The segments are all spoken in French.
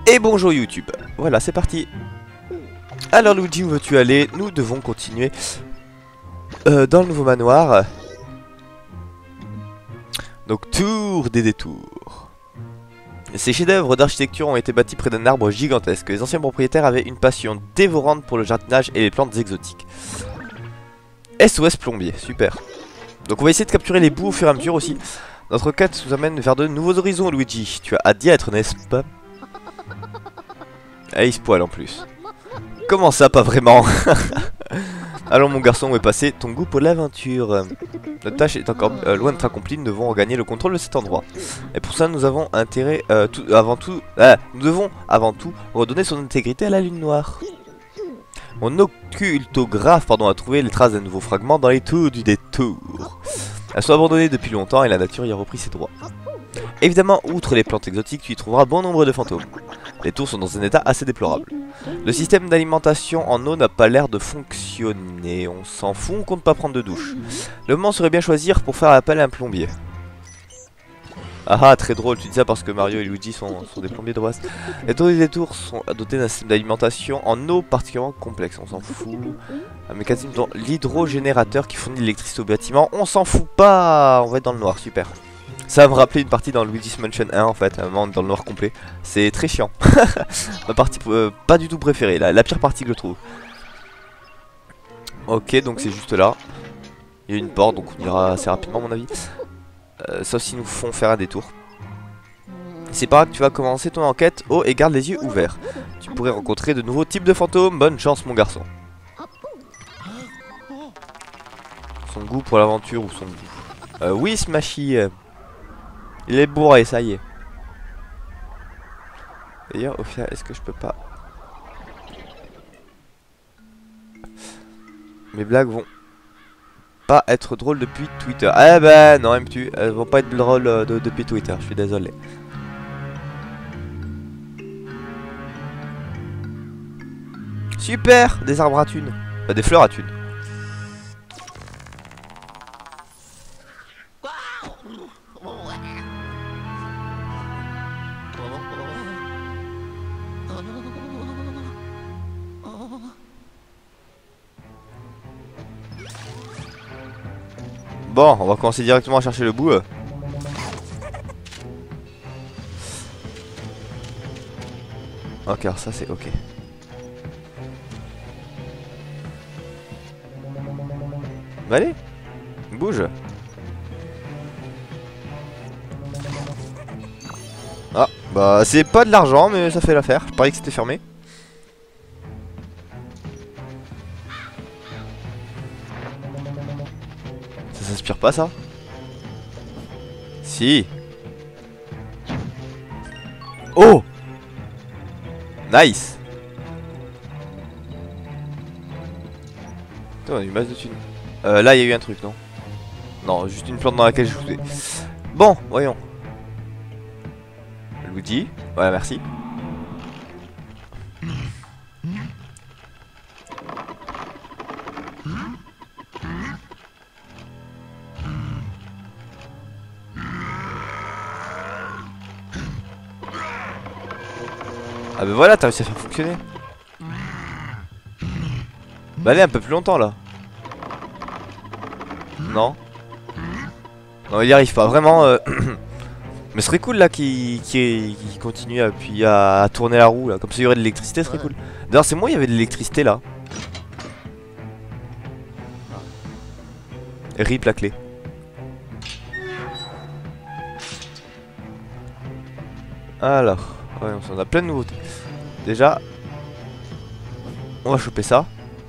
Et bonjour YouTube. Voilà, c'est parti. Alors Luigi, où veux-tu aller? Nous devons continuer dans le nouveau manoir. Donc tour des détours. Ces chefs-d'œuvre d'architecture ont été bâtis près d'un arbre gigantesque. Les anciens propriétaires avaient une passion dévorante pour le jardinage et les plantes exotiques. SOS plombier, super. Donc on va essayer de capturer les bouts au fur et à mesure aussi. Notre quête nous amène vers de nouveaux horizons, Luigi. Tu as hâte d'y être, n'est-ce pas? Ah, il se poile en plus. Comment ça, pas vraiment? Allons mon garçon, où est passé ton goût pour l'aventure? Notre tâche est encore loin d'être accomplie, nous devons regagner le contrôle de cet endroit. Et pour ça, nous avons intérêt, nous devons avant tout redonner son intégrité à la lune noire. Mon occultographe a trouvé les traces d'un nouveau fragment dans les tours du détour. Elles sont abandonnées depuis longtemps et la nature y a repris ses droits. Évidemment, outre les plantes exotiques, tu y trouveras bon nombre de fantômes. Les tours sont dans un état assez déplorable. Le système d'alimentation en eau n'a pas l'air de fonctionner. On s'en fout, on compte pas prendre de douche. Le moment serait bien choisir pour faire appel à un plombier. Ah, très drôle, tu dis ça parce que Mario et Luigi sont des plombiers de base. Les tours des tours sont dotés d'un système d'alimentation en eau particulièrement complexe. On s'en fout. Un mécanisme dans l'hydrogénérateur qui fournit l'électricité au bâtiment. On s'en fout pas. On va être dans le noir, super. Ça va me rappeler une partie dans Luigi's Mansion 1 en fait, un moment dans le noir complet. C'est très chiant. Ma partie pas du tout préférée, la pire partie que je trouve. Ok, donc c'est juste là. Il y a une porte, donc on ira assez rapidement à mon avis. Sauf s'ils nous font faire un détour. C'est pas là que tu vas commencer ton enquête. Oh, et garde les yeux ouverts. Tu pourrais rencontrer de nouveaux types de fantômes. Bonne chance mon garçon. Son goût pour l'aventure ou son goût. Oui, Smashy. Il est bourré, ça y est. D'ailleurs, au final, est-ce que je peux pas... Mes blagues vont pas être drôles depuis Twitter. Ah bah non, M2, elles vont pas être drôles depuis Twitter, je suis désolé. Super, des arbres à thunes. Bah, des fleurs à thunes. Bon, on va commencer directement à chercher le bout. Ok, alors ça c'est ok. Bah allez, bouge. Ah, bah c'est pas de l'argent mais ça fait l'affaire. Je parie que c'était fermé. Ça s'inspire pas ça? Si. Oh! Nice! Putain, on a une masse de thunes. Là il y a eu un truc, non? Non, juste une plante dans laquelle je jouais. Bon, voyons. Luigi, voilà, merci. Ah bah voilà, t'as réussi à faire fonctionner. Bah allez, un peu plus longtemps là. Non. Non, il y arrive pas, vraiment. Mais ce serait cool là qui continue à tourner la roue là. Comme ça il y aurait de l'électricité, ce serait cool. D'ailleurs, c'est moi, il y avait de l'électricité là. RIP la clé. Alors, ouais, on a plein de nouveautés. Déjà, on va choper ça.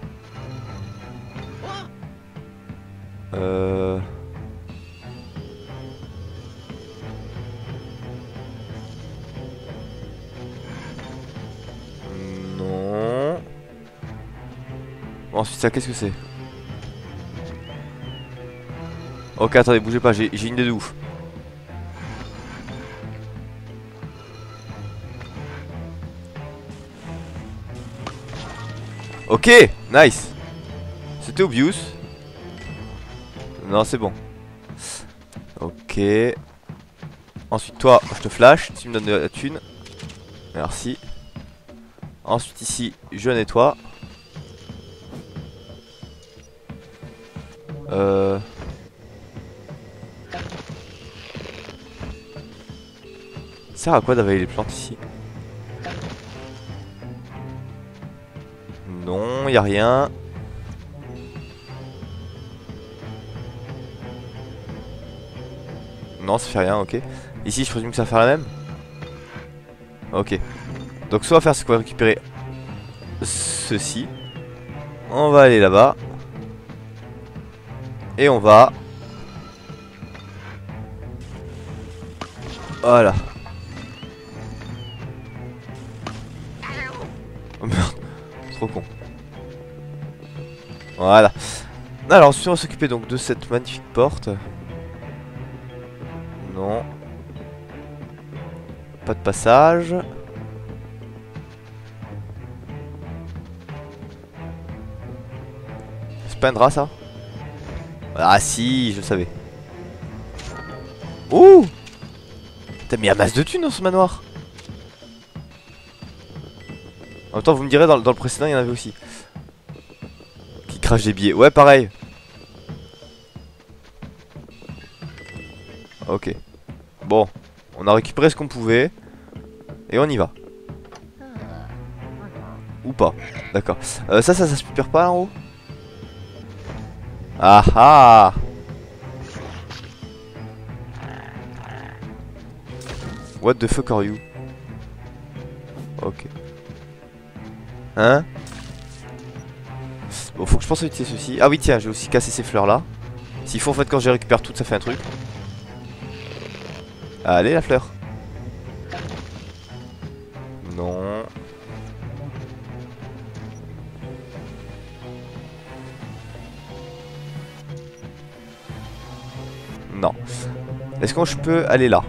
Non. Bon, ensuite ça, qu'est-ce que c'est? Ok, attendez, bougez pas, j'ai une idée de ouf. Ok, nice. C'était obvious. Non, c'est bon. Ok. Ensuite, toi, je te flash. Tu me donnes de la thune. Merci. Ensuite ici, je nettoie. Ça sert à quoi d'avaler les plantes ici? Non, y a rien. Non, ça fait rien, ok. Ici, je présume que ça va faire la même. Ok. Donc, soit faire, c'est qu'on va récupérer ceci. On va aller là-bas. Et on va... Voilà. Oh merde, trop con. Voilà. Alors ensuite on va s'occuper donc de cette magnifique porte. Non. Pas de passage. C'est pas un drap ça? Ah si, je le savais. Ouh! T'as mis un masse de thunes dans ce manoir. En même temps, vous me direz, dans le précédent, il y en avait aussi. Qui crache des billets. Ouais, pareil. Ok. Bon, on a récupéré ce qu'on pouvait. Et on y va. Ou pas. D'accord. Ça se récupère pas en haut? Ah ah! What the fuck are you? Ok. Hein? Bon, faut que je pense à utiliser ceci. Ah oui, tiens, j'ai aussi cassé ces fleurs là. S'il faut, en fait, quand je les récupère toutes, ça fait un truc. Allez, la fleur. Non. Non. Est-ce que je peux aller là?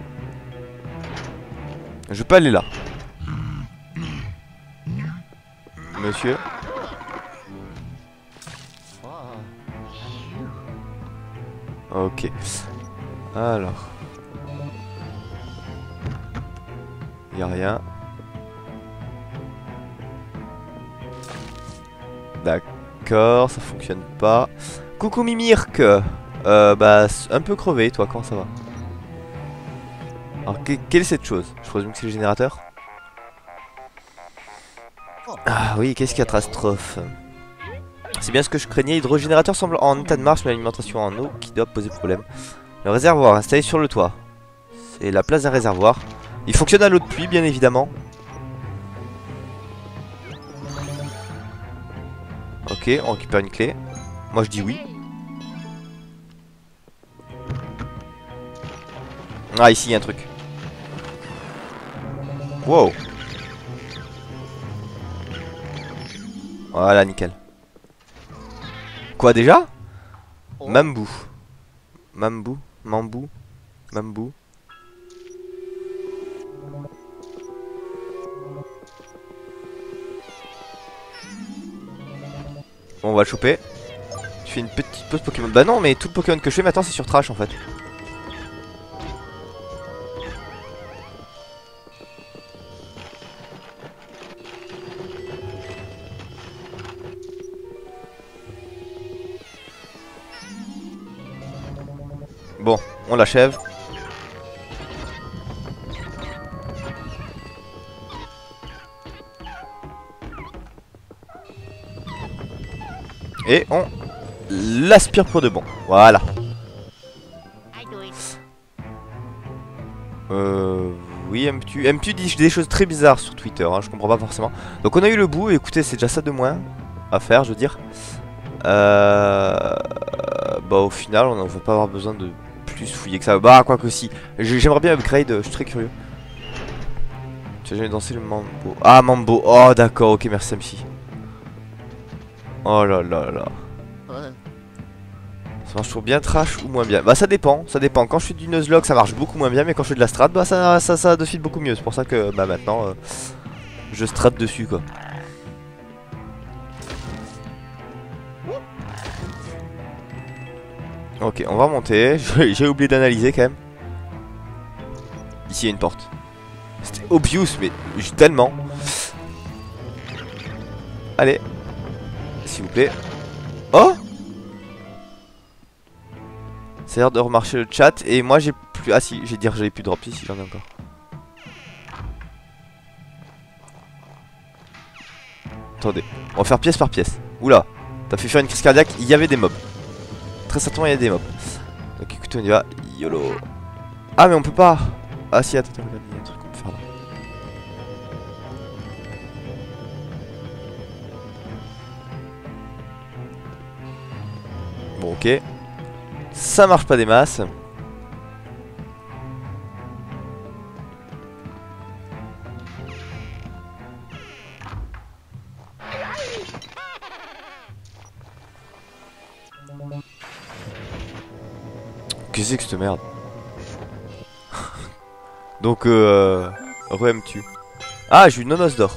Je peux aller là. Monsieur. Ok. Alors. Y'a rien. D'accord, ça fonctionne pas. Coucou Mimirk. Bah, un peu crevé, toi, comment ça va? Alors, quelle est cette chose? Je présume que c'est le générateur. Ah oui, qu'est-ce catastrophe? C'est bien ce que je craignais. L'hydrogénérateur semble en état de marche, mais l'alimentation en eau qui doit poser problème. Le réservoir installé sur le toit. C'est la place d'un réservoir. Il fonctionne à l'eau de pluie, bien évidemment. Ok, on récupère une clé. Moi je dis oui. Ah, ici il y a un truc. Wow. Voilà, nickel. Quoi déjà? Mambou. Mambou. Mambou. Mambou. Bon, on va le choper. Tu fais une petite pause Pokémon. Bah non, mais tout le Pokémon que je fais maintenant c'est sur Trash en fait. Bon, on l'achève. Et on l'aspire pour de bon. Voilà. Oui, M2 dit des choses très bizarres sur Twitter, hein, je comprends pas forcément. Donc on a eu le bout, écoutez, c'est déjà ça de moins à faire, je veux dire. Bah au final, on ne va pas avoir besoin de plus fouiller que ça. Bah quoi que si, j'aimerais bien upgrade, je suis très curieux. Tu as jamais dansé le Mambo? Ah Mambo, oh d'accord, ok, merci MC. Oh là là là. Ça marche toujours bien trash ou moins bien? Bah ça dépend, ça dépend. Quand je fais du Nuzlocke ça marche beaucoup moins bien, mais quand je fais de la strat, bah ça de suite beaucoup mieux. C'est pour ça que bah maintenant je strat dessus quoi. Ok, on va monter. J'ai oublié d'analyser quand même. Ici il y a une porte. C'était obvious, mais tellement. Allez. S'il vous plaît. Oh! Ça a l'air de remarcher le chat. Et moi j'ai plus... Ah si, j'ai dit que j'avais plus de drop ici, j'en ai encore. Attendez, on va faire pièce par pièce. Oula, t'as fait faire une crise cardiaque, il y avait des mobs. Très certainement il y a des mobs. Donc écoutez, on y va. YOLO. Ah mais on peut pas. Ah si, attends, regarde, il y a un truc qu'on peut faire là. Bon ok. Ça marche pas des masses. Qu'est-ce que c'est que cette merde? Donc Re me tue. Ah, j'ai une nonos d'or.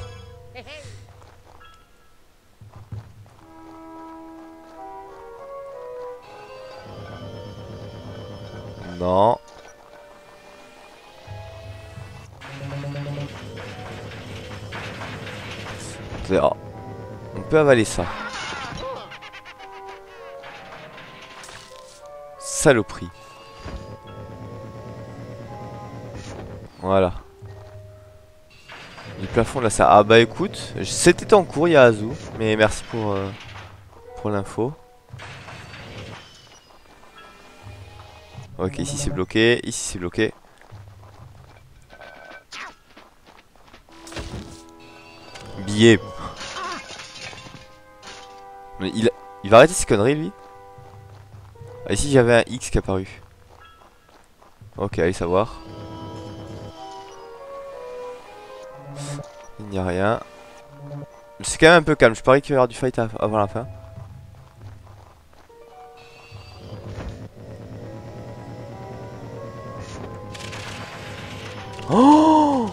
Non. Oh. On peut avaler ça. Saloperie. Voilà. Du plafond là ça. Ah bah écoute, c'était en cours, il y a Azu. Mais merci pour l'info. Ok, ici c'est bloqué, ici c'est bloqué. Billet. Mais il va arrêter ces conneries lui. Ah, ici j'avais un X qui est apparu. Ok, allez savoir. Il n'y a rien. C'est quand même un peu calme, je parie qu'il va y avoir du fight avant la fin. Oh!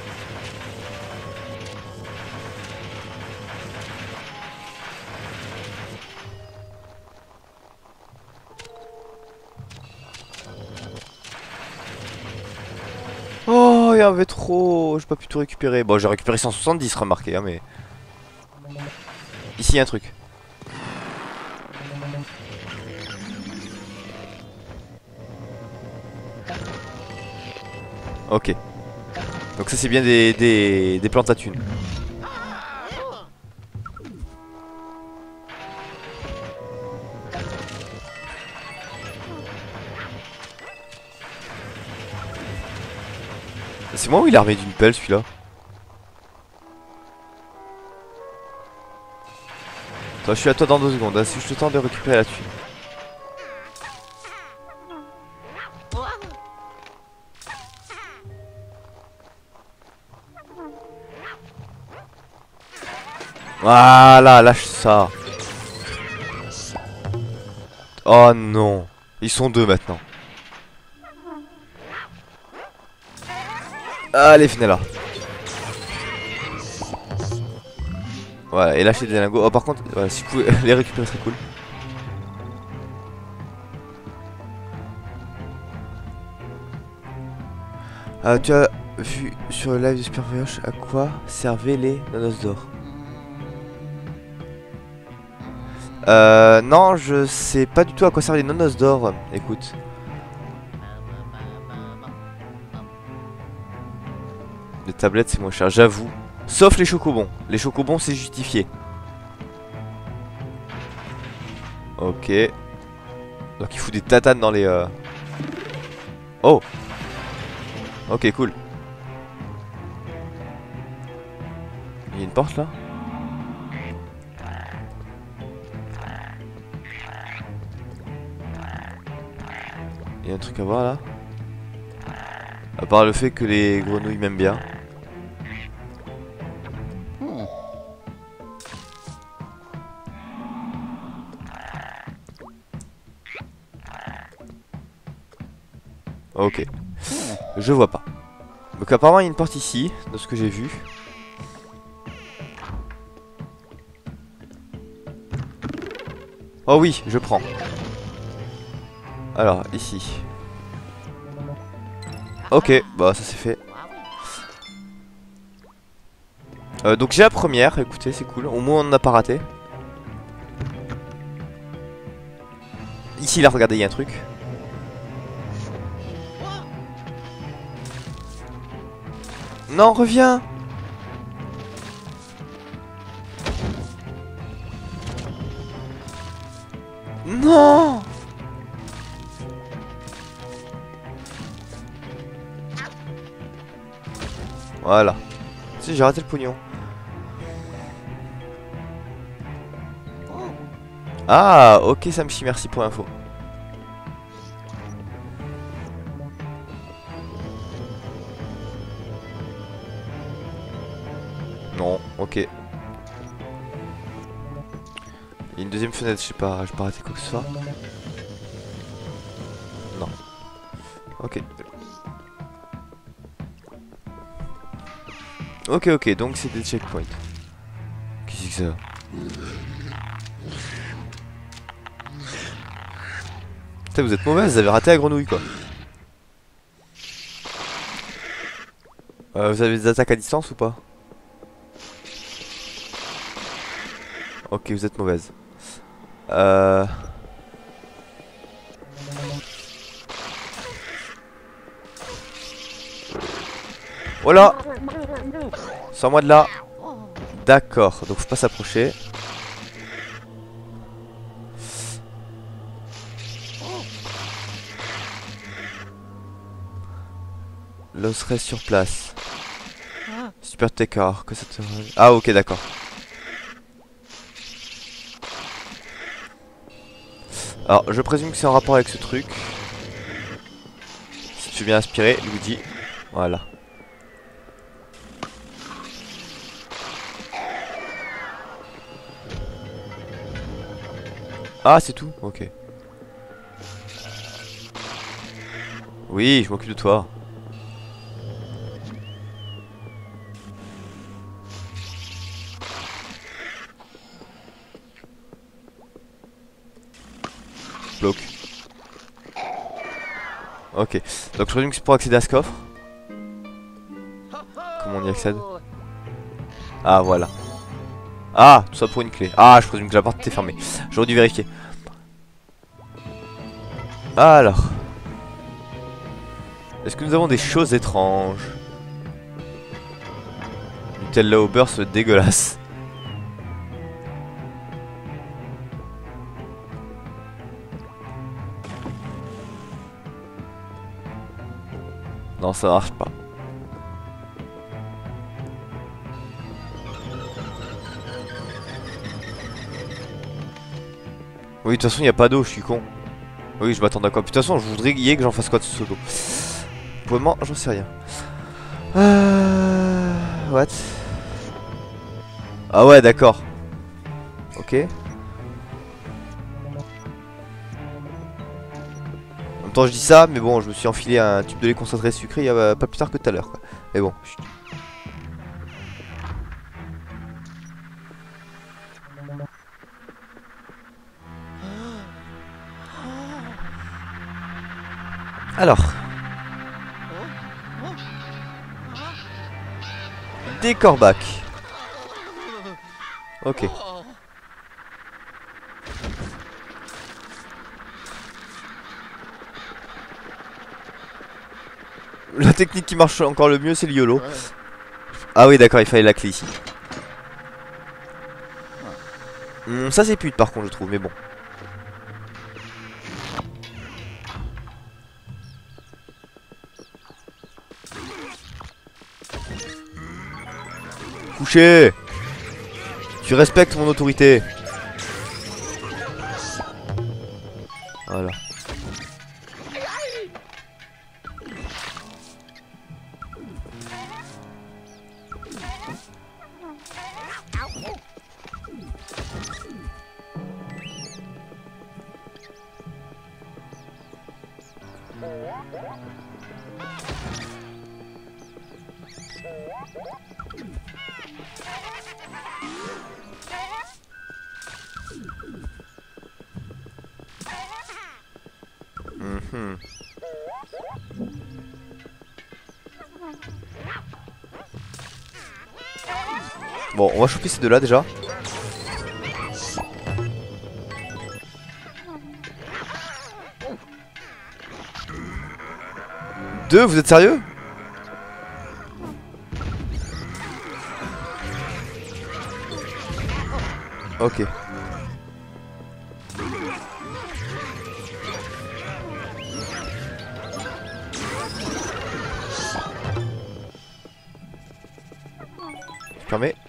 Oh, il y en avait trop. J'ai pas pu tout récupérer. Bon, j'ai récupéré 170, remarquez, hein, mais... Ici, il y a un truc. Ok. Donc ça, c'est bien des plantes à thunes. C'est moi ou il est armé d'une pelle celui-là? Attends, je suis à toi dans 2 secondes, hein, si je te tente de récupérer la thune. Voilà, lâche ça. Oh non. Ils sont 2 maintenant. Allez, venez là. Voilà, et lâchez des lingots. Oh, par contre, voilà, si vous pouvez les récupérer, c'est cool. Tu as vu sur le live de Super Voyage à quoi servaient les nonos d'or? Non, je sais pas du tout à quoi servent les nonos d'or. Écoute. Les tablettes, c'est moins cher, j'avoue. Sauf les chocobons. Les chocobons, c'est justifié. Ok. Donc il fout des tatanes dans les... Oh. Ok, cool. Il y a une porte là? Il y a un truc à voir là? À part le fait que les grenouilles m'aiment bien. Ok. Je vois pas. Donc apparemment il y a une porte ici, de ce que j'ai vu. Oh oui, je prends. Alors, ici. Ok, bah ça c'est fait. Donc j'ai la première, écoutez, c'est cool. Au moins on n'a pas raté. Ici là, regardez, il y a un truc. Non, reviens. Non. Voilà. Si, j'ai raté le pognon. Ah, ok Samchi, merci pour l'info. Non, ok. Il y a une deuxième fenêtre, je sais pas, j'ai pas raté quoi que ce soit. Non. Ok. Ok, ok, donc c'est des checkpoints. Qu'est-ce que c'est que ça? Putain, vous êtes mauvaise, vous avez raté la grenouille quoi. Vous avez des attaques à distance ou pas? Ok, vous êtes mauvaise. Voilà. Sors-moi de là. D'accord, donc faut pas s'approcher. L'os reste sur place. Super Tekar, que ça te... Ah ok, d'accord. Alors, je présume que c'est en rapport avec ce truc. Si tu es bien inspiré, Luigi. Voilà. Ah, c'est tout? Ok. Oui, je m'occupe de toi. Bloc. Ok. Donc je présume que c'est pour accéder à ce coffre. Comment on y accède? Ah, voilà. Ah, tout ça pour une clé. Ah, je présume que la porte était fermée. J'aurais dû vérifier. Alors. Est-ce que nous avons des choses étranges? Nutella au beurre, c'est dégueulasse. Non, ça marche pas. Oui, de toute façon, il n'y a pas d'eau, je suis con. Oui, je m'attends à quoi. De toute façon, je voudrais que j'en fasse quoi de ce seau d'eau. Pour le moment, j'en sais rien. What? Ah ouais, d'accord. Ok. En même temps, je dis ça, mais bon, je me suis enfilé un tube de lait concentré sucré il y a pas plus tard que tout à l'heure. Mais bon. Chut. Alors. Des corbacs. Ok. La technique qui marche encore le mieux, c'est le YOLO. Ah oui, d'accord, il fallait la clé ici. Ça c'est pute par contre, je trouve, mais bon. Couché. Tu respectes mon autorité. Voilà. Bon, on va choper ces deux là déjà. Deux, vous êtes sérieux? Ok. Fermé.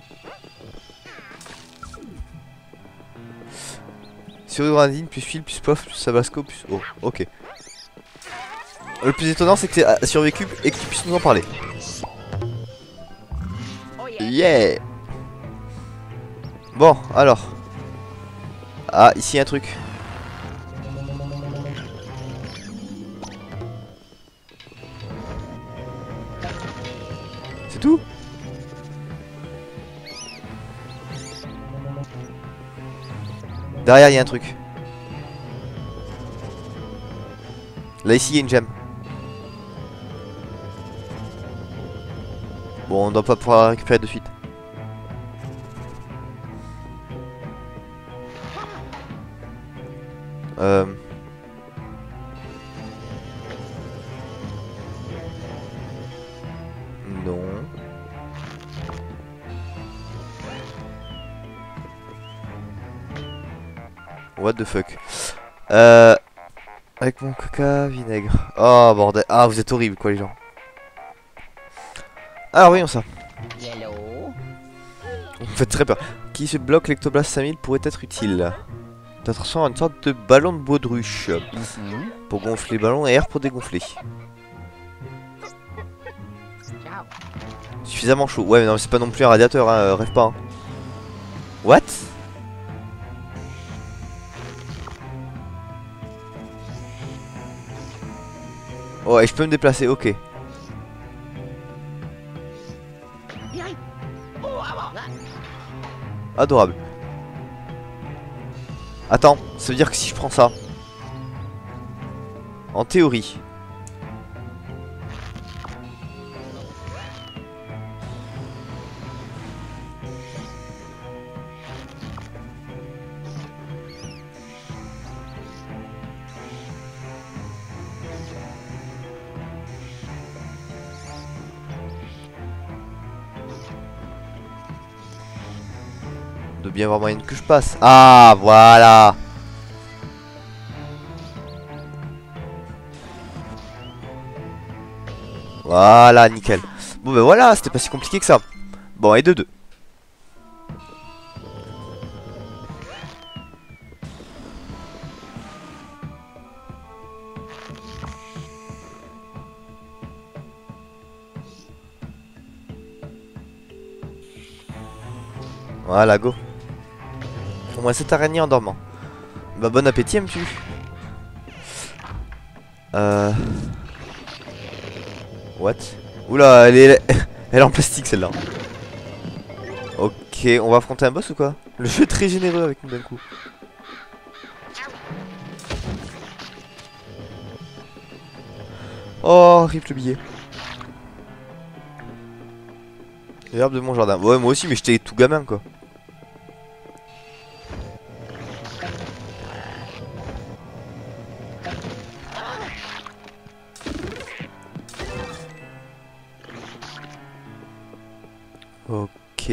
Survivre plus fil, plus pof, plus sabasco, plus... Oh, ok. Le plus étonnant c'est que t'es survécu et que tu puisses nous en parler. Yeah. Bon, alors. Ah, ici un truc. C'est tout? Derrière il y a un truc. Là ici il y a une gemme. Bon, on doit pas pouvoir la récupérer de suite. Non. What the fuck. Avec mon coca vinaigre. Oh bordel. Ah, vous êtes horribles quoi les gens. Alors voyons ça. Vous me faites très peur. Qui se bloque l'Ectoblast 5000 pourrait être utile. T'attention à une sorte de ballon de baudruche. Pour gonfler le ballon et air pour dégonfler. Suffisamment chaud. Ouais mais non, c'est pas non plus un radiateur, hein, rêve pas. Hein. What? Oh, et je peux me déplacer, ok. Adorable. Attends, ça veut dire que si je prends ça, en théorie, de bien avoir moyen que je passe. Ah, voilà. Voilà, nickel. Bon ben voilà, c'était pas si compliqué que ça. Bon, et de deux. Voilà, go. Au moins cette araignée en dormant. Bah bon appétit, aimes-tu? What? Oula, elle est en plastique celle-là. Ok, on va affronter un boss ou quoi? Le jeu est très généreux avec nous d'un coup. Oh, rip le billet. L'herbe de mon jardin. Ouais, moi aussi, mais j'étais tout gamin quoi. Ok.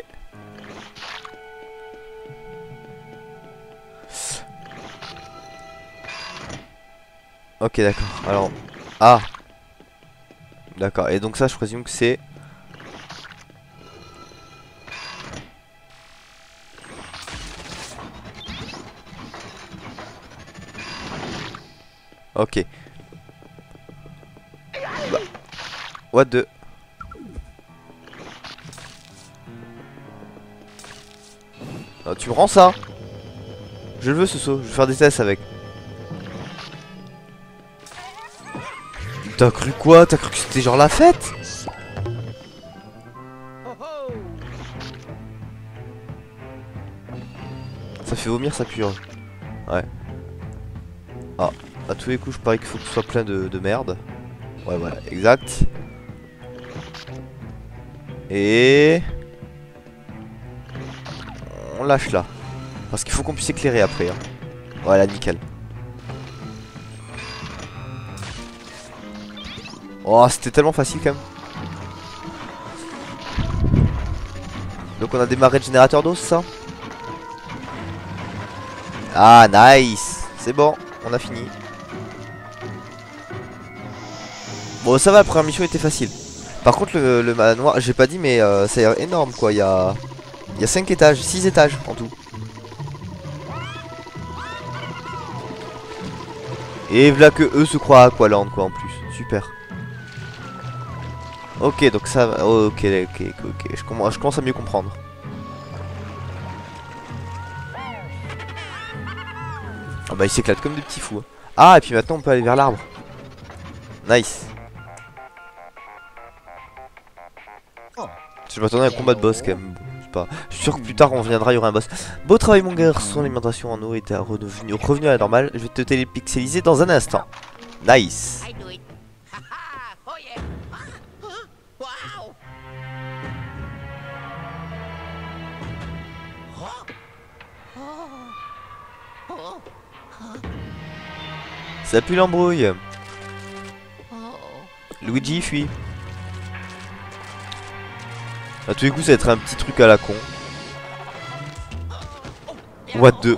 Ok, d'accord. Alors. Ah. D'accord. Et donc ça, je présume que c'est... Ok. Bah. What the... Ah, tu me rends ça? Je le veux ce saut, je vais faire des tests avec. T'as cru quoi? T'as cru que c'était genre la fête? Ça fait vomir, ça pue. Hein. Ouais. Ah, à tous les coups, je parie qu'il faut que ce soit plein de merde. Ouais, voilà, exact. Et... lâche là. Parce qu'il faut qu'on puisse éclairer après. Hein. Voilà, nickel. Oh, c'était tellement facile quand même. Donc on a démarré le générateur d'eau, c'est ça? Ah, nice. C'est bon, on a fini. Bon, ça va, la première mission était facile. Par contre, le manoir, j'ai pas dit, mais ça a l'air énorme quoi. Il y a 5 étages, 6 étages en tout. Et voilà que eux se croient à Aqualand quoi en plus. Super. Ok, donc ça va. Ok. Je commence à mieux comprendre. Ah bah, ils s'éclatent comme des petits fous. Ah, et puis maintenant on peut aller vers l'arbre. Nice. Je m'attendais à un combat de boss quand même. Je suis sûr que plus tard on reviendra, il y aura un boss. Beau travail mon garçon, l'alimentation en eau était revenu à la normale. Je vais te télépixeliser dans un instant. Nice. Ça pue l'embrouille. Luigi fuit. A tous les coups ça va être un petit truc à la con. What the.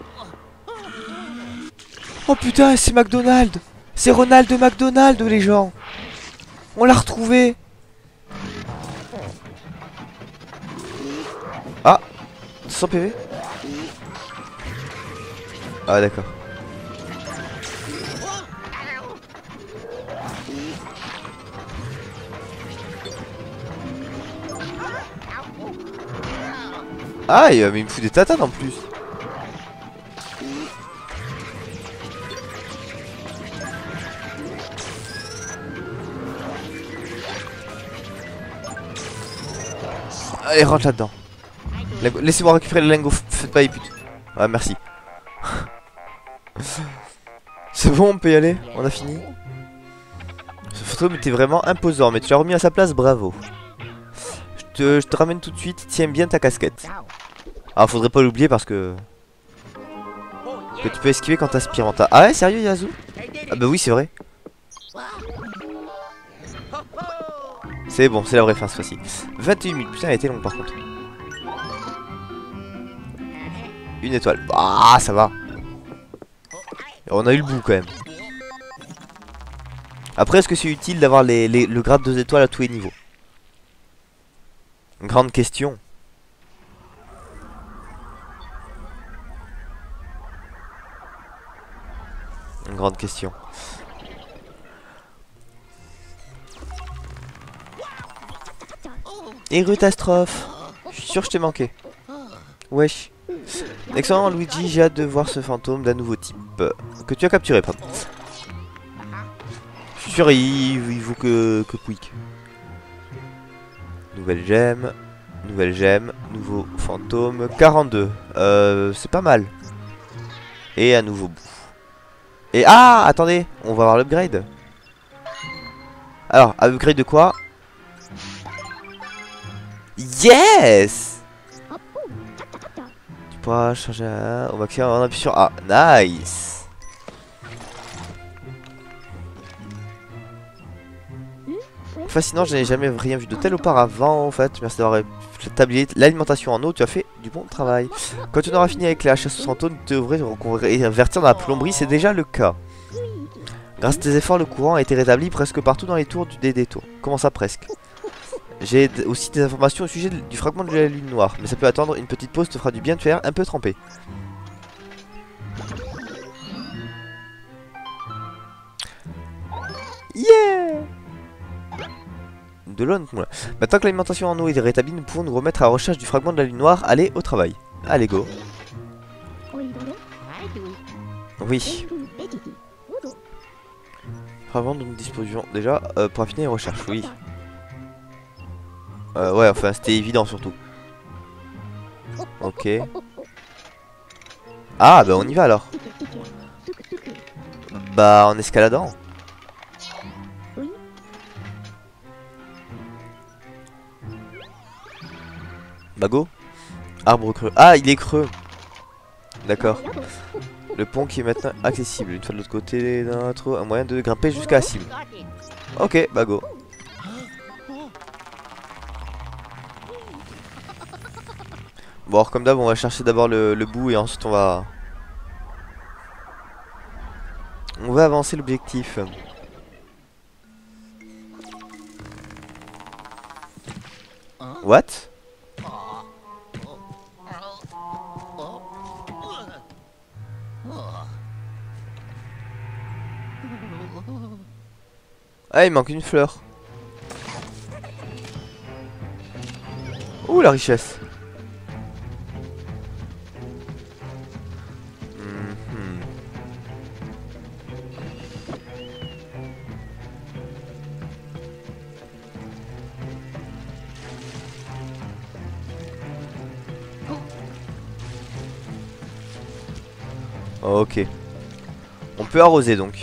Oh putain, c'est McDonald's. C'est Ronald de McDonald's les gens. On l'a retrouvé. Ah, 100 PV. Ah d'accord. Ah, mais il me fout des tatanes en plus. Allez, rentre là-dedans. Laissez-moi récupérer le lingot, faites pas les putes. Ouais, merci. C'est bon, on peut y aller. On a fini. Ce fantôme était vraiment imposant, mais tu l'as remis à sa place, bravo. Je te ramène tout de suite, tiens bien ta casquette. Ah, faudrait pas l'oublier parce que tu peux esquiver quand t'aspires en ta... Ah ouais, sérieux Yazoo? Ah bah oui, c'est vrai. C'est bon, c'est la vraie fin cette fois-ci. 21 minutes, putain, elle était longue par contre. Une étoile. Ah, ça va. Et on a eu le bout quand même. Après, est-ce que c'est utile d'avoir le grade 2 étoiles à tous les niveaux? Grande question. Une grande question. Et Rutastrophe. Je suis sûr que je t'ai manqué. Wesh. Excellent Luigi, j'ai hâte de voir ce fantôme d'un nouveau type. Que tu as capturé, pardon. Je suis sûr il vaut que Pouic. Nouvelle gemme, nouveau fantôme. 42. C'est pas mal. Et un nouveau bout. Et ah, attendez, on va voir l'upgrade. Alors, upgrade de quoi? Yes! Tu pourras changer au maximum en appui sur A. Nice! Fascinant, je n'ai jamais rien vu de tel auparavant en fait. Merci d'avoir établi l'alimentation en eau, tu as fait du bon travail. Quand tu auras fini avec la chasse aux fantômes, tu devrais convertir dans la plomberie, c'est déjà le cas. Grâce à tes efforts, le courant a été rétabli presque partout dans les tours des détours. Comment ça presque? J'ai aussi des informations au sujet du fragment de la lune noire, mais ça peut attendre, une petite pause te fera du bien de faire un peu tremper. Yeah! De l'eau. Maintenant que l'alimentation en eau est rétablie, nous pouvons nous remettre à la recherche du fragment de la lune noire. Allez, au travail. Allez, go. Oui. Fragment dont nous disposions déjà pour affiner les recherches, oui. Ouais, enfin, c'était évident surtout. Ok. Ah, bah on y va alors. Bah, en escaladant. Bah go. Arbre creux. Ah, il est creux. D'accord. Le pont qui est maintenant accessible. Une fois de l'autre côté d'un autre, un moyen de grimper jusqu'à la cible. Ok, bah go. Bon, alors, comme d'hab, on va chercher d'abord le bout et ensuite on va avancer l'objectif. What? Ah, il manque une fleur. Ouh, la richesse. Ok. On peut arroser donc.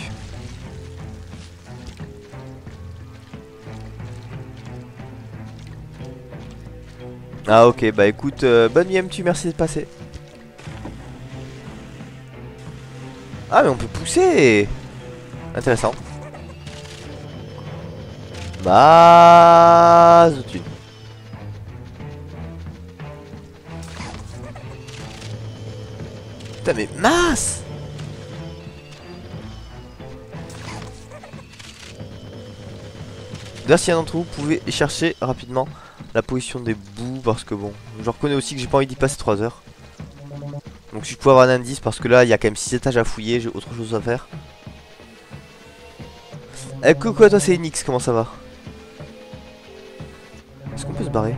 Ah ok, bah écoute, bonne nuit M2, merci d'être passé. Ah mais on peut pousser. Intéressant. Base de thunes. Putain mais masse. D'ailleurs, si un d'entre vous pouvez chercher rapidement la position des bouts, parce que bon, je reconnais aussi que j'ai pas envie d'y passer 3 heures. Donc si je pouvais avoir un indice, parce que là il y a quand même 6 étages à fouiller, j'ai autre chose à faire. Eh coucou à toi, c'est Enix, comment ça va? Est-ce qu'on peut se barrer?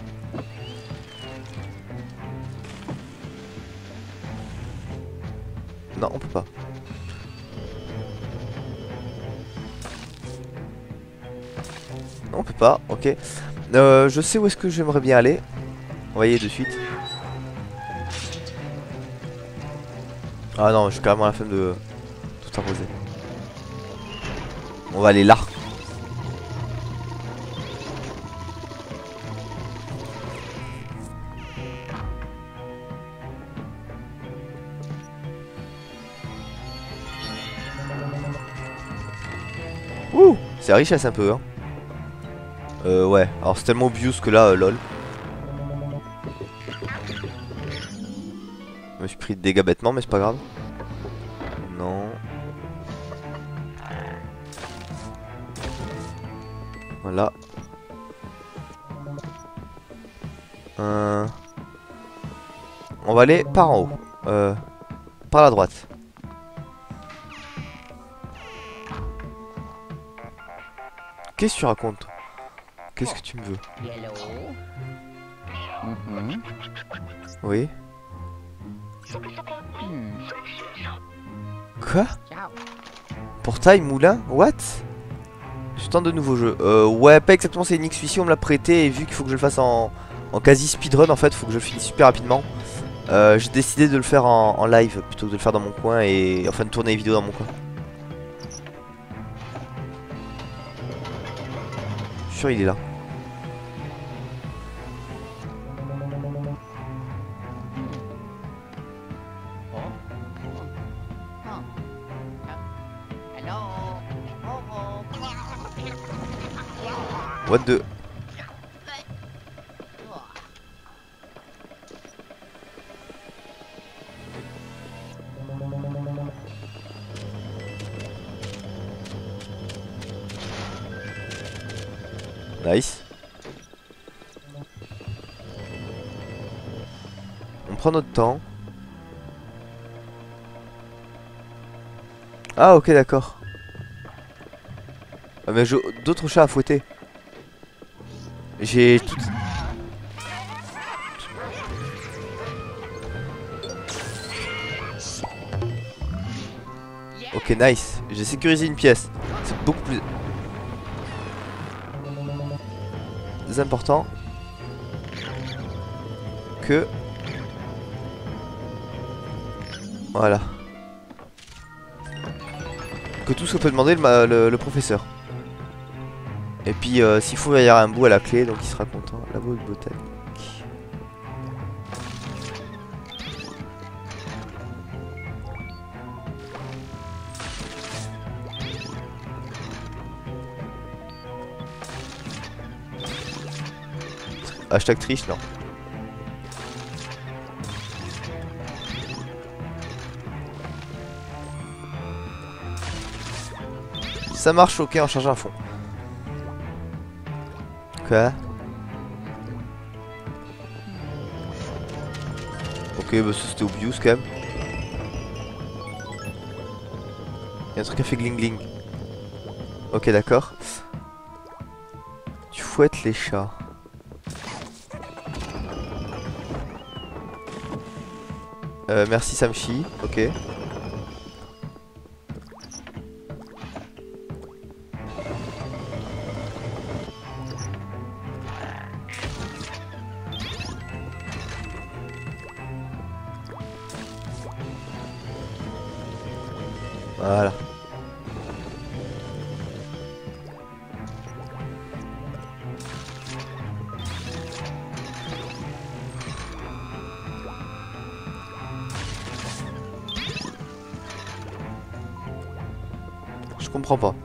Non, on peut pas. Non, on peut pas, ok. Je sais où est-ce que j'aimerais bien aller. On va y aller de suite. Ah non, j'ai carrément la flemme de tout arroser. On va aller là. Ouh, c'est la richesse un peu, hein. Ouais, alors c'est tellement obvious que là, lol. Je me suis pris de dégâts bêtement, mais c'est pas grave. Non. Voilà. On va aller par en haut. Par la droite. Qu'est-ce que tu racontes, toi? Qu'est-ce que tu me veux? Oui. Quoi? Portail, moulin? What? Je tente de nouveaux jeux. Ouais, pas exactement, c'est Enix. Celui-ci, on me l'a prêté et vu qu'il faut que je le fasse en quasi speedrun, en fait, il faut que je le finisse super rapidement. J'ai décidé de le faire en live plutôt que de le faire dans mon coin et enfin de tourner les vidéos dans mon coin. Je suis sûr, il est là. What the... Nice. On prend notre temps. Ah ok d'accord. Ah, mais j'ai d'autres chats à fouetter. J'ai tout... Ok nice. J'ai sécurisé une pièce. C'est beaucoup plus important que... Voilà. Que tout ce que peut demander le professeur. Et puis s'il faut il y aura un bout à la clé, donc il sera content. Labo de botanique. Hashtag triche, non. Ça marche, ok, en chargeant à fond. Quoi? Ok, bah ça c'était obvious quand même. Y'a un truc qui a fait gling gling. Ok, d'accord. Tu fouettes les chats. Merci Samchi, ok. Voilà. Je comprends pas.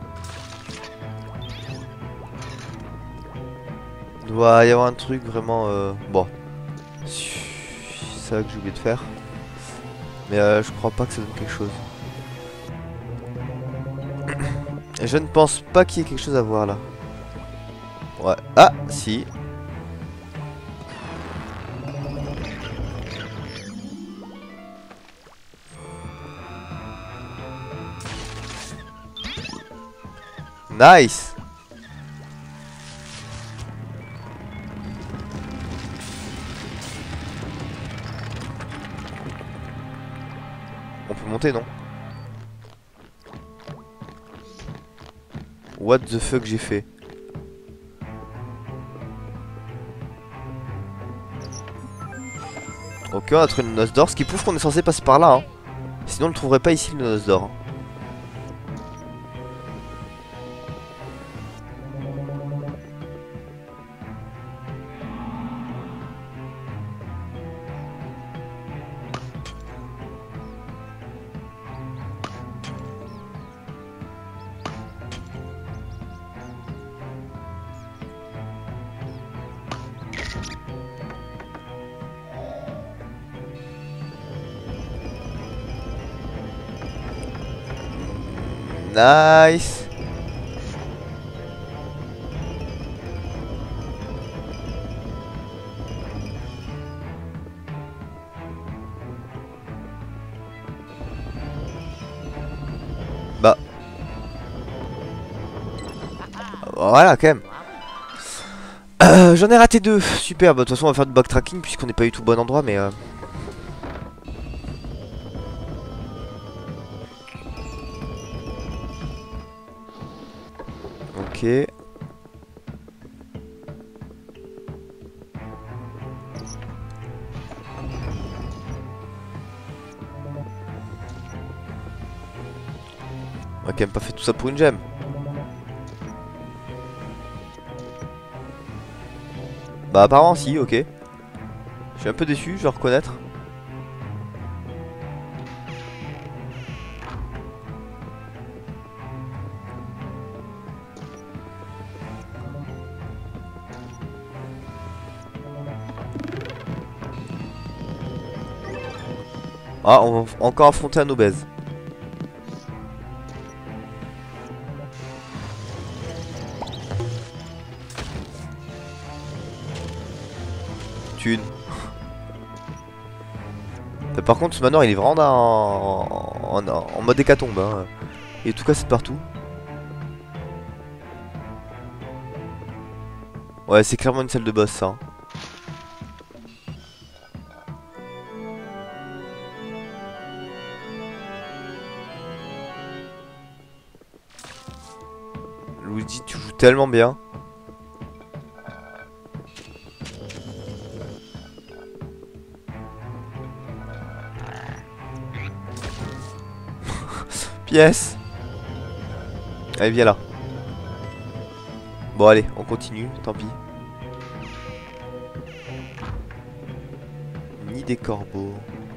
Il doit y avoir un truc vraiment... Bon. C'est ça que j'ai oublié de faire. Mais je crois pas que ça donne quelque chose. Je ne pense pas qu'il y ait quelque chose à voir là. Ouais. Ah, si. Nice. On peut monter, non? What the fuck j'ai fait? Ok, on a trouvé une noce d'or, ce qui prouve qu'on est censé passer par là, hein. Sinon on ne trouverait pas ici le noce d'or, hein. Nice. Bah. Voilà quand même. J'en ai raté deux. Super, bah de toute façon on va faire du backtracking puisqu'on n'est pas du tout au bon endroit mais ok. On a quand même pas fait tout ça pour une gemme. Bah apparemment si, ok. Je suis un peu déçu, je vais reconnaître. Ah, on va encore affronter un obèse. Thune. Par contre, ce manoir il est vraiment en mode hécatombe, hein. Et tout cas, c'est partout. Ouais, c'est clairement une salle de boss, ça, hein. Luigi, tu joues tellement bien. Pièce. Allez, viens là. Bon, allez, on continue, tant pis. Ni des corbeaux.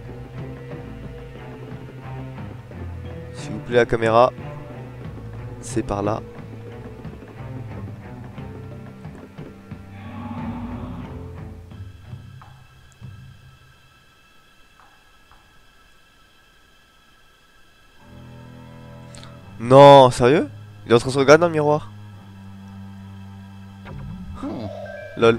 S'il vous plaît, la caméra. C'est par là. Non, sérieux? Il est en train de se regarder dans le miroir. Lol.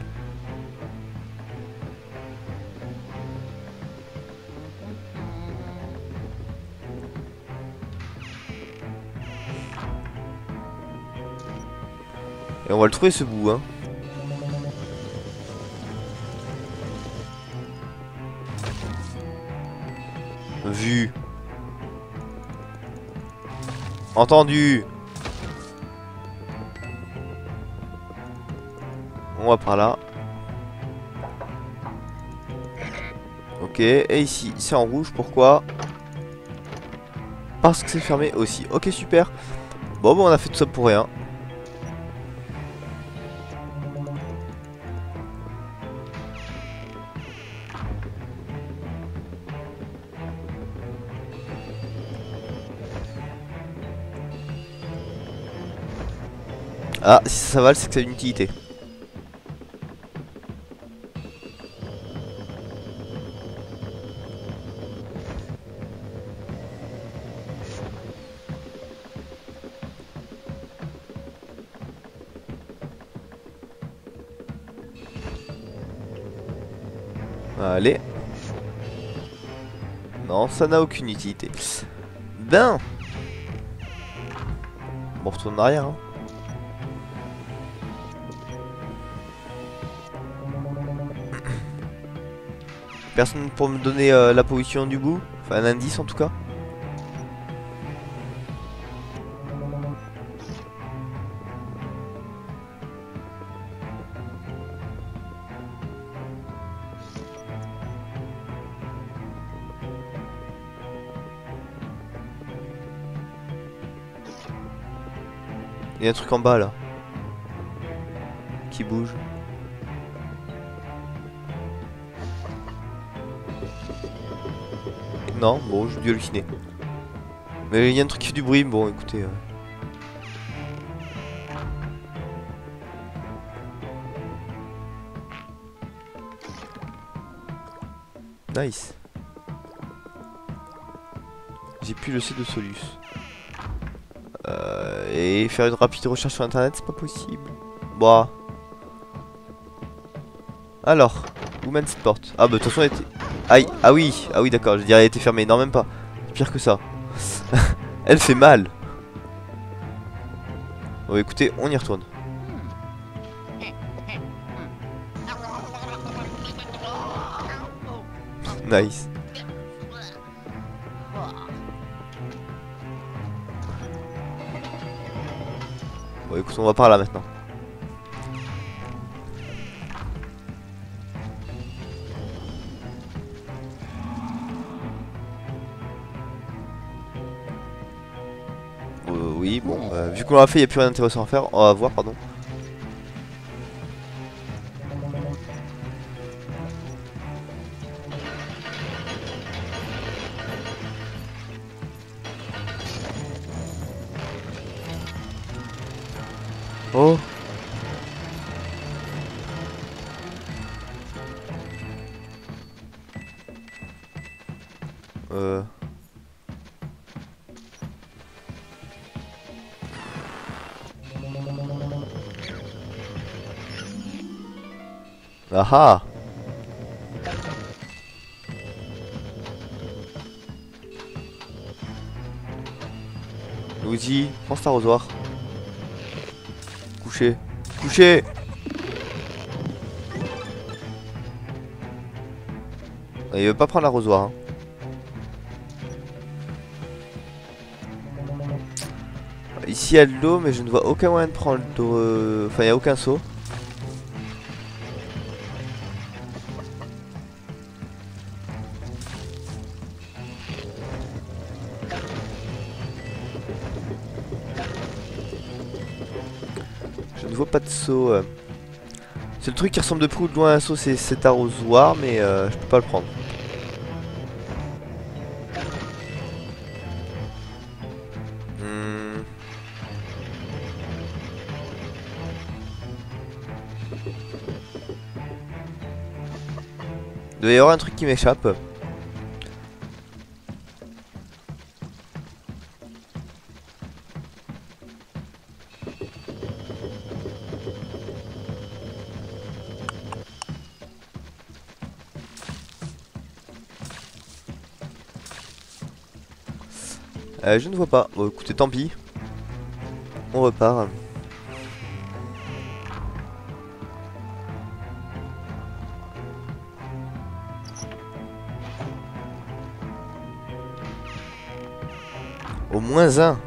Et on va le trouver ce bout, hein. Vu. Entendu. On va par là. Ok, et ici, c'est en rouge, pourquoi? Parce que c'est fermé aussi. Ok, super. Bon, on a fait tout ça pour rien. Ah, si ça s'avale, c'est que ça a une utilité. Allez. Non, ça n'a aucune utilité. Ben. Bon, on retourne en arrière, hein. Personne pour me donner la position du bout? Enfin, un indice en tout cas. Il y a un truc en bas là. Qui bouge. Non, bon, j'ai dû halluciner. Mais il y a un truc qui fait du bruit, bon écoutez. Nice. J'ai plus le C de Solus. Et faire une rapide recherche sur internet, c'est pas possible. Bah. Alors, Woman's Sport. Ah bah de toute façon elle était... Aïe, ah oui d'accord, je dirais elle était fermée. Non même pas, pire que ça. Elle fait mal. Bon écoutez, on y retourne. Nice. Bon écoute, on va par là maintenant. Oui, bon, vu qu'on l'a fait, il n'y a plus rien d'intéressant à faire. On va voir, pardon. Oh. Ah ah. Luigi, prends cet arrosoir. Couché. Couché. Il veut pas prendre l'arrosoir, hein. Ici il y a de l'eau, mais je ne vois aucun moyen de prendre l'eau. Enfin, il n'y a aucun seau. Je ne vois pas de seau. C'est le truc qui ressemble de près ou de loin à un seau, c'est cet arrosoir, mais je peux pas le prendre. Il doit y avoir un truc qui m'échappe. Je ne vois pas. Bon écoutez, tant pis. On repart. Au moins un.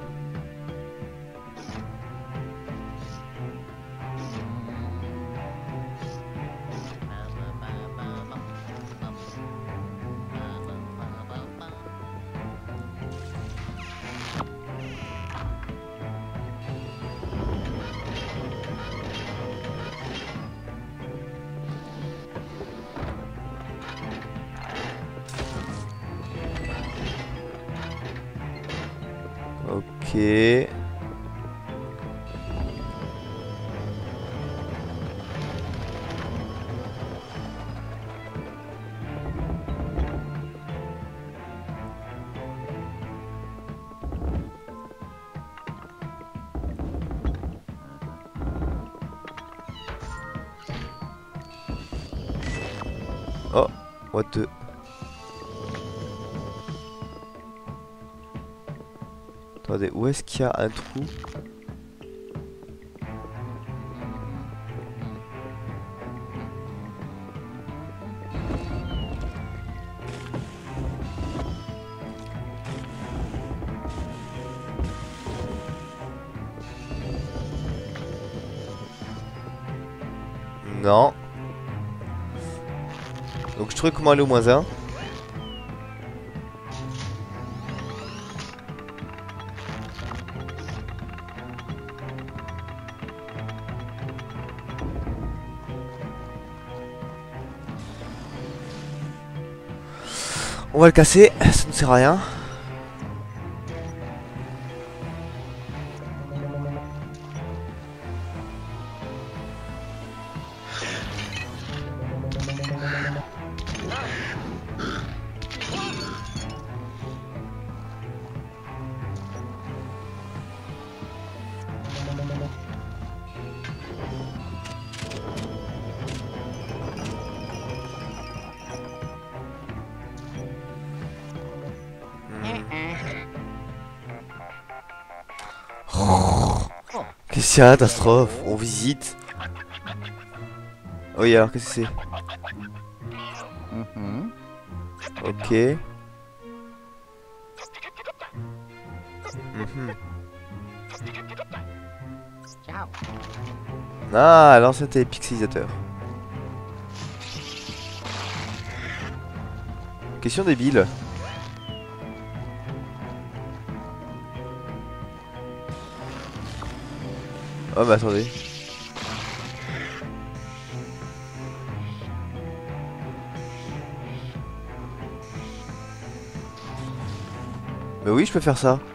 Ok. Oh, what the... Attendez, où est-ce qu'il y a un trou? Non. Donc je trouvais comment aller au moins un. On va le casser, ça ne sert à rien. Qu'est-ce qu'il y a, catastrophe? On visite. Oui, alors qu'est-ce que c'est? Ok. Ah, l'ancien télépixelisateur. Question débile. Oh mais attendez. Mais oui, je peux faire ça.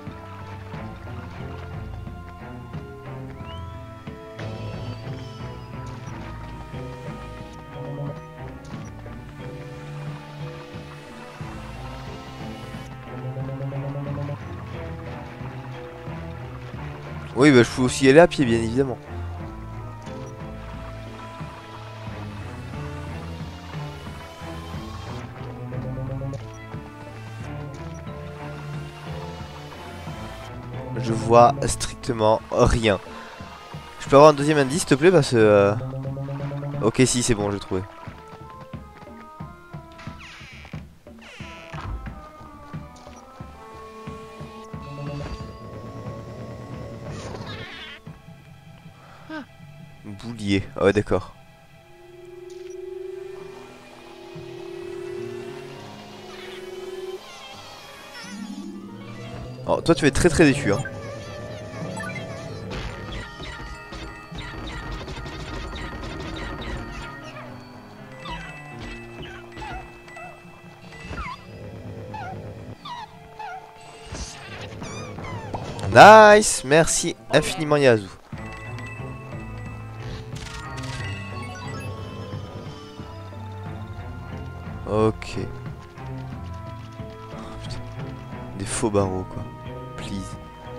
Oui, bah je peux aussi y aller à pied, bien évidemment. Je vois strictement rien. Je peux avoir un deuxième indice, s'il te plaît, parce que... Ok, si, c'est bon, j'ai trouvé. Boulier, ah ouais, d'accord. Oh, toi, tu vas être très très déçu, hein. Nice, merci infiniment Yazoo. Ok. Oh, putain. Des faux barreaux quoi. Please.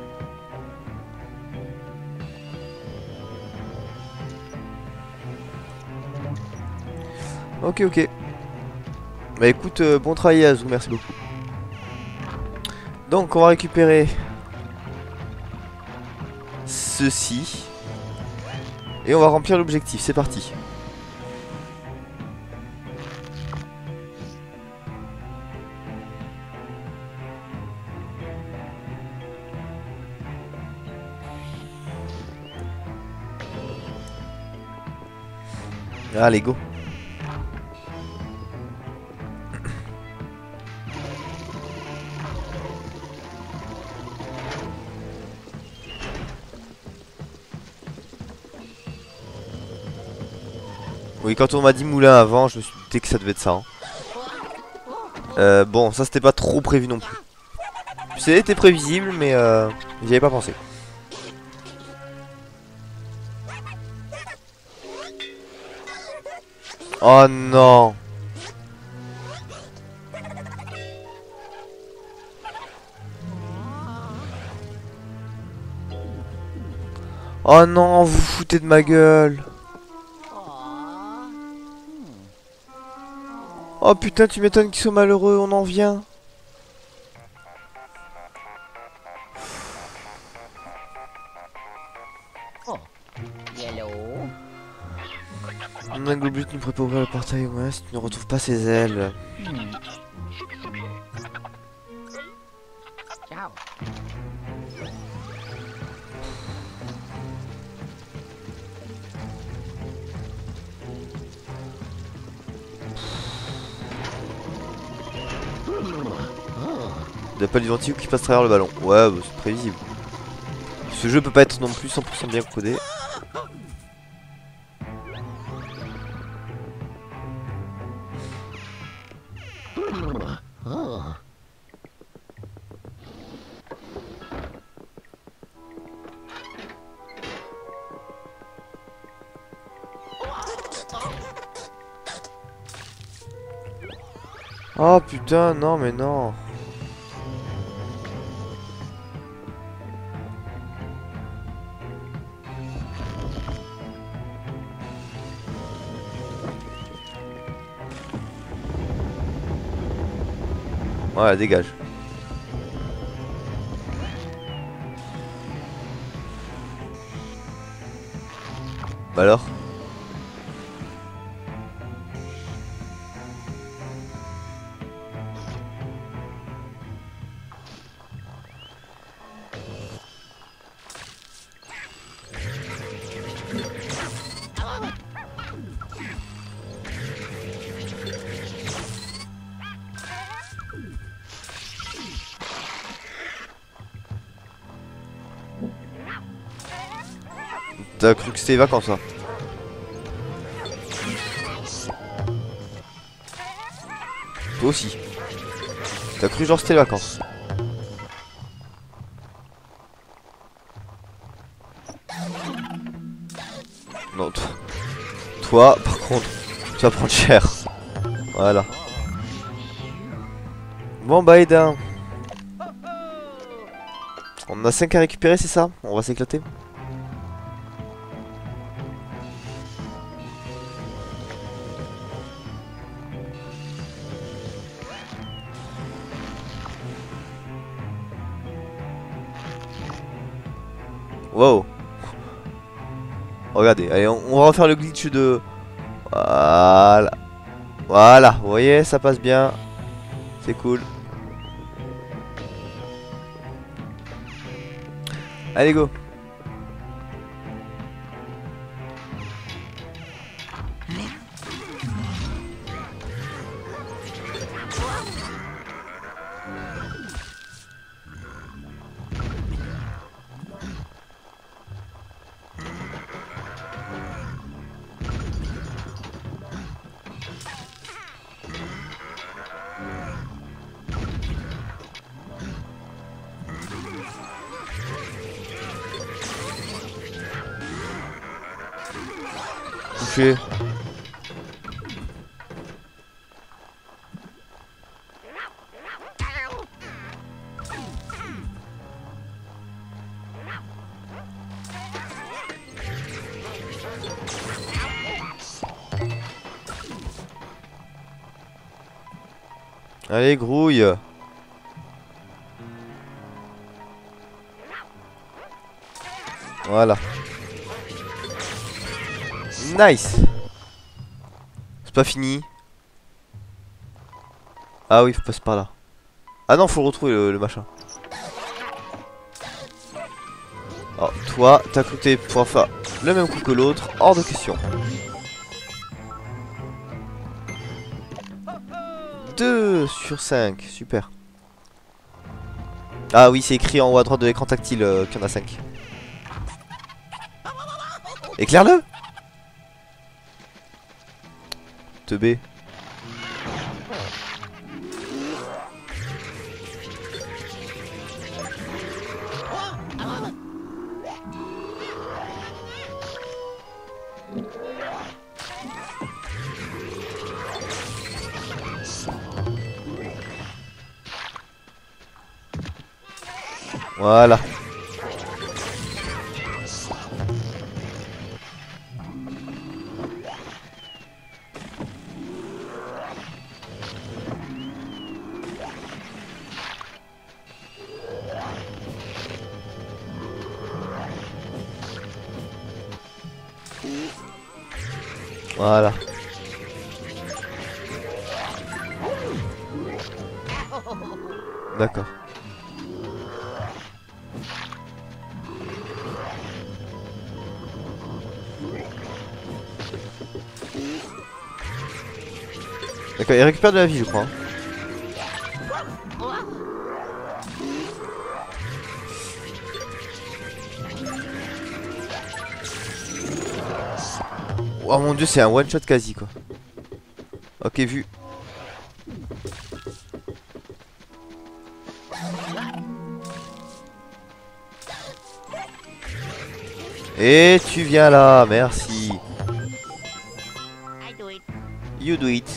Ok, ok. Bah écoute, bon travail Yazoo, merci beaucoup. Donc on va récupérer ceci. Et on va remplir l'objectif, c'est parti. Allez, go. Oui, quand on m'a dit moulin avant, je me suis douté que ça devait être ça. Hein. Bon, ça c'était pas trop prévu non plus. C'était prévisible, mais j'y avais pas pensé. Oh non. Oh non, vous vous foutez de ma gueule. Oh putain, tu m'étonnes qu'ils sont malheureux, on en vient. On a le but ne pourrait pas ouvrir le portail au moins si tu ne retrouves pas ses ailes. Il n'y a pas du ventilo qui passe à travers le ballon. Ouais, bah, c'est prévisible. Ce jeu peut pas être non plus 100% bien codé. Oh putain, non mais non. Voilà, dégage. Bah alors? T'as cru que c'était les vacances, ça? Toi aussi. T'as cru genre c'était les vacances? Non, toi, par contre, tu vas prendre cher. Voilà. Bon bah Aida. On en a 5 à récupérer, c'est ça? On va s'éclater. Wow. Regardez, allez, on va refaire le glitch de... Voilà. Voilà, vous voyez, ça passe bien. C'est cool. Allez, go. Touché. Allez, grouille. Voilà. Nice. C'est pas fini. Ah oui, faut passer par là. Ah non, faut le retrouver le machin. Alors, toi, t'as cru que t'allais pouvoir faire le même coup que l'autre. Hors de question. 2 sur 5, super. Ah oui, c'est écrit en haut à droite de l'écran tactile qu'il y en a 5. Éclaire-le. Teubé. Voilà. Voilà. D'accord. D'accord, il récupère de la vie, je crois. Oh mon dieu, c'est un one shot quasi quoi. Ok, vu. Et tu viens là, merci. You do it.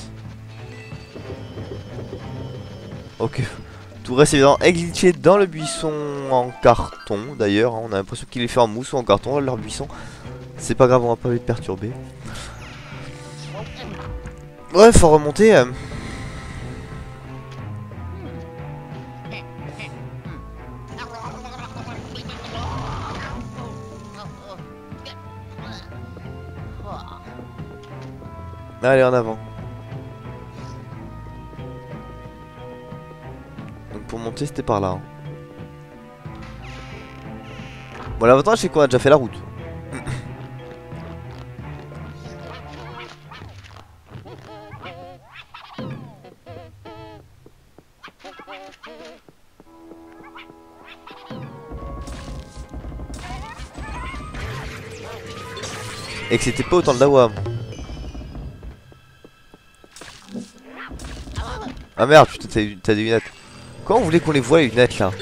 Ok. Tout reste évidemment est glitché dans le buisson en carton. D'ailleurs, on a l'impression qu'il est fait en mousse ou en carton, leur buisson. C'est pas grave, on va pas les perturber. Ouais, faut remonter. Allez, en avant. Donc pour monter, c'était par là. Hein. Bon, l'avantage, c'est qu'on a déjà fait la route. Et que c'était pas autant de dawa. Ah merde, putain, t'as des lunettes. Comment vous voulez qu'on les voit les lunettes là?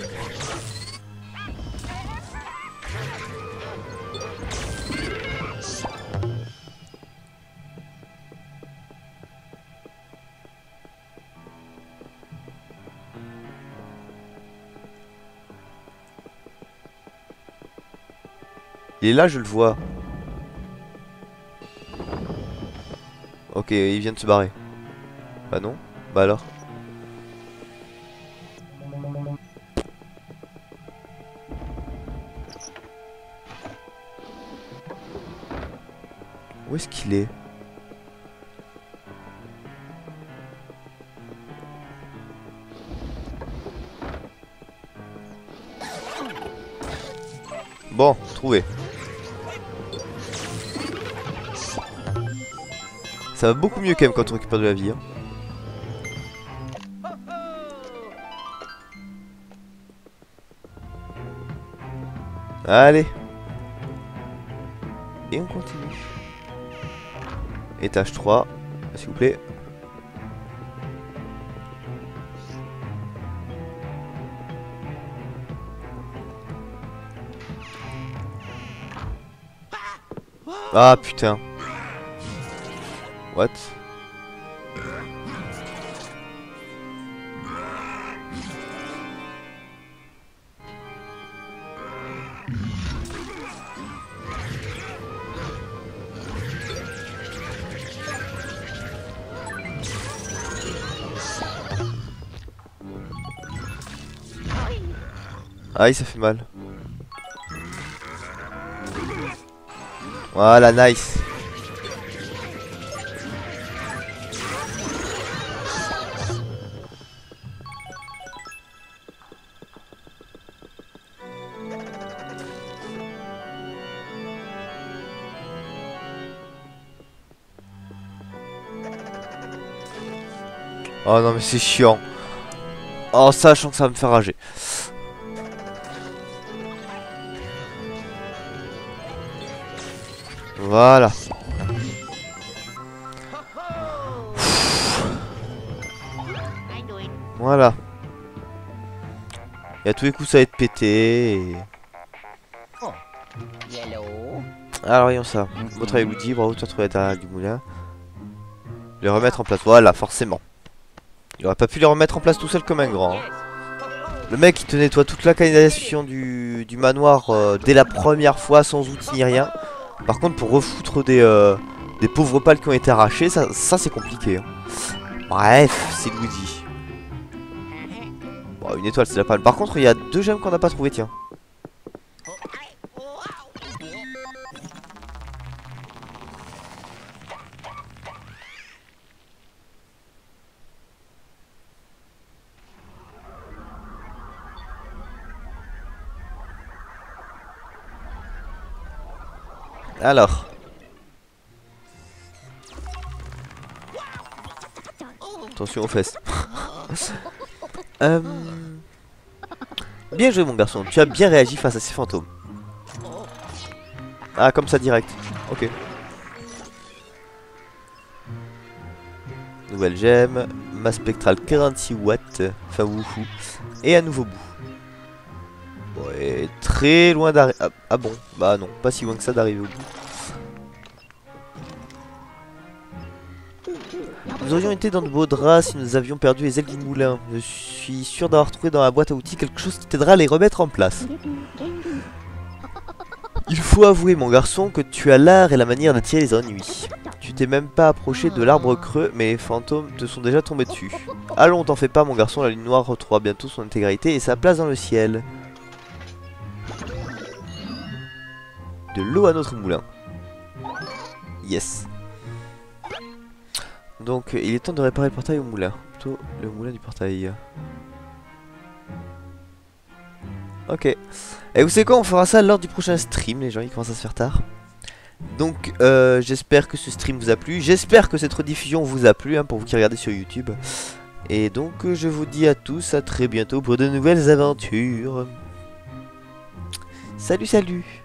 Il est là, je le vois. Ok, il vient de se barrer. Bah non. Bah alors. Où est-ce qu'il est? Bon, trouvé. Ça va beaucoup mieux quand même quand on récupère de la vie. Hein. Allez. Et on continue. Étage 3, s'il vous plaît. Ah putain. What? Aïe, ça fait mal. Voilà, nice. Oh non mais c'est chiant. Oh sachant que ça va me faire rager. Voilà. Voilà. Et à tous les coups ça va être pété. Et... alors voyons ça. Votre travail Woody, bravo de te retrouver à l'intérieur du moulin. Les remettre en place. Voilà, forcément. Il aurait pas pu les remettre en place tout seul comme un grand. Hein. Le mec il te nettoie toute la canalisation du manoir dès la première fois sans outil ni rien. Par contre pour refoutre des pauvres pales qui ont été arrachées, ça c'est compliqué. Hein. Bref, c'est Woody. Bon, une étoile c'est la pale. Par contre il y a 2 gemmes qu'on n'a pas trouvé, tiens. Alors. Attention aux fesses. Bien joué mon garçon, tu as bien réagi face à ces fantômes. Ah comme ça direct, ok. Nouvelle gemme, masse spectrale 46 watts, enfin wouhou. Et un nouveau bout. Ouais, très loin d'arriver. Ah bon, bah non, pas si loin que ça d'arriver au bout. Nous aurions été dans de beaux draps si nous avions perdu les ailes du moulin. Je suis sûr d'avoir trouvé dans la boîte à outils quelque chose qui t'aidera à les remettre en place. Il faut avouer mon garçon que tu as l'art et la manière d'attirer les ennuis. Tu t'es même pas approché de l'arbre creux mais les fantômes te sont déjà tombés dessus. Allons, t'en fais pas mon garçon, la lune noire retrouvera bientôt son intégrité et sa place dans le ciel. De l'eau à notre moulin. Yes. Donc il est temps de réparer le portail au moulin. Plutôt le moulin du portail. Ok. Et vous savez quoi, on fera ça lors du prochain stream, les gens, il commence à se faire tard. Donc j'espère que ce stream vous a plu. J'espère que cette rediffusion vous a plu, hein, pour vous qui regardez sur YouTube. Et donc je vous dis à tous à très bientôt pour de nouvelles aventures. Salut salut.